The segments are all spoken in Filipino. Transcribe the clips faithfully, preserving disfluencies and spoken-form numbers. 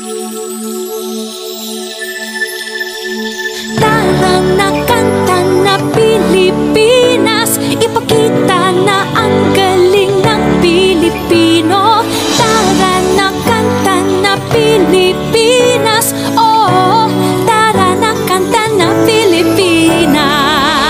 Tara na kanta na Pilipinas, ipakita na ang galing ng Pilipino. Tara na kanta na Pilipinas, oh, tara na kanta na Pilipinas.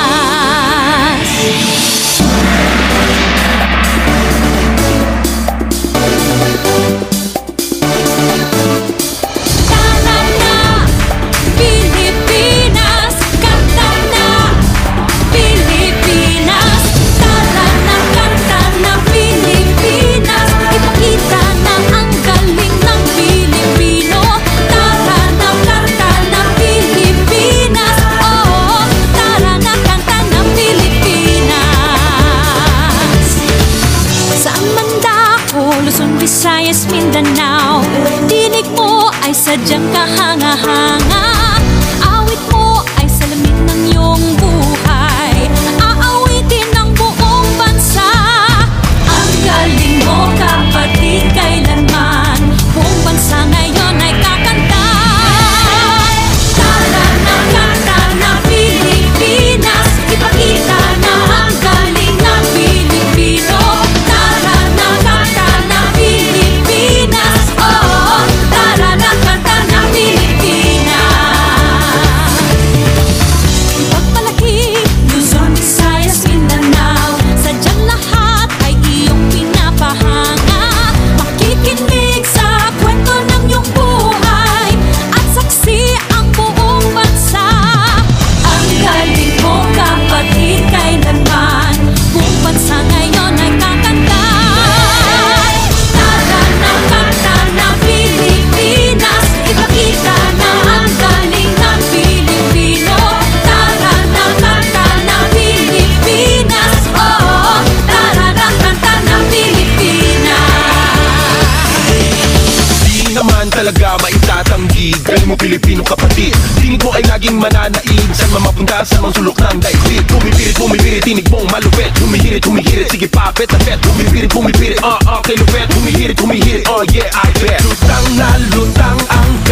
Luzon, Visayas, Mindanao, dinig mo ay sadyang kahanga-hanga. Awit mo ay salamin ng iyong buhay, aawitin ng buong bansa. Ang galing mo, kapatid, kailanman buong bansa ngayon ay kakanta. Tara na kanta na Pilipinas, ipakita na ang galing ng Pilipino. Tara na kanta na Pilipinas, oh, tara na kanta na Pilipinas. Pagpalaki, Luzon, Visayas, Mindanao, sadyang lahat ay iyong pinapahanga. Makikinig sa kwento ng iyong buhay at saksi ang buong bansa. Ang galing mo, kapatid, kailanman buong bansa ngayon ay kakanta. Tara na kanta na Pilipinas, ipakita na ang galing ng Pilipino. Tara na kanta na Pilipinas, oh, tara na kanta na Pilipinas. Di naman talaga maitatanggi, galing mo Pilipino kapatid. Dinig mo ay laging mananaig, saan mamapunta sa mga sulok ng daigdig. Bumipirit, bumipirit, tinig mong malupit. Humihirit, humihirit, sige papet na pet. Bumipirit, bumipirit, uh, uh, kay lupet. Humihirit, humihirit, oh yeah, I bet. Lutang na lutang ang